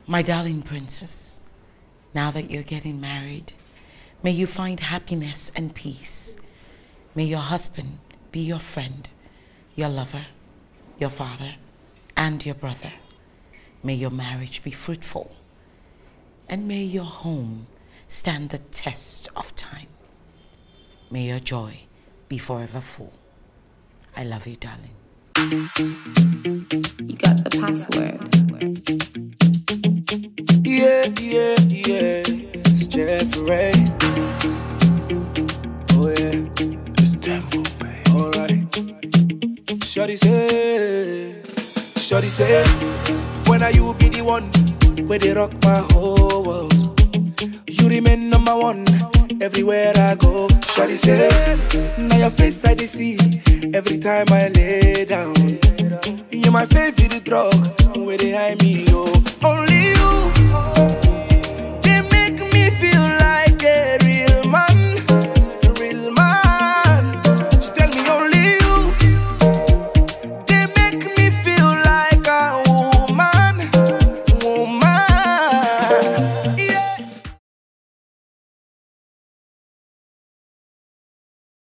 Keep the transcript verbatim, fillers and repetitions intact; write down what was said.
My darling princess, now that you're getting married, may you find happiness and peace. May your husband be your friend, your lover, your father, and your brother. May your marriage be fruitful, and may your home stand the test of time. May your joy be forever full. I love you, darling. You got the password. Yeah, yeah, yeah. It's Jeffrey. Oh yeah. It's Tempo, baby. Alright. Shorty say, Shorty say, when are you be the one where they rock my whole world? You remain number one everywhere I go. Shorty say, now your face I dey see every time I lay down. You're my favorite drug where they hide me, oh. Only